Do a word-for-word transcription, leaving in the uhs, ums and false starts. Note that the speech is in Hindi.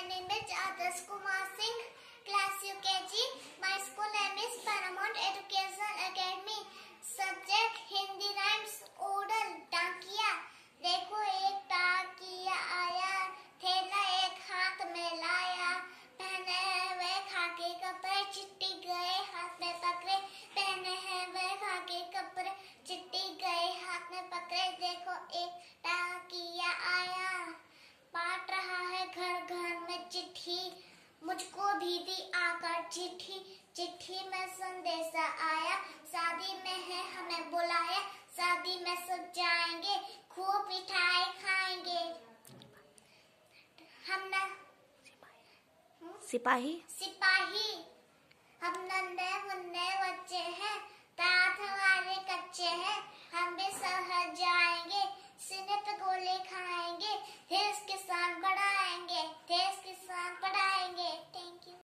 name is Adarsh Kumar Singh, class U K G. My school name is Paramount Education Academy. Subject Hindi rhymes. Odal डाकिया. देखो एक डाकिया आया, थैला एक हाथ में लाया, पहने हैं वे खाकी कपड़े, चिट्ठी गए हाथ में पकड़े, पहने हैं वे खाकी कपड़े, चिट्ठी गए हाथ में पकड़े. देखो एक डाकिया आया, बांट रहा है घर घर में चिट्ठी, मुझको भी दी आकर चिट्ठी, चिट्ठी में संदेशा आया, शादी में है हमें बुलाया, शादी में सब जाएंगे, खूब मिठाई खाएंगे. हम न सिपाही सिपाही हम नन्हे मुन्ने बच्चे हैं, दांत हमारे कच्चे हैं, हम भी शहर जाएंगे, सीने पे गोली खाएंगे, हिल्स के सामने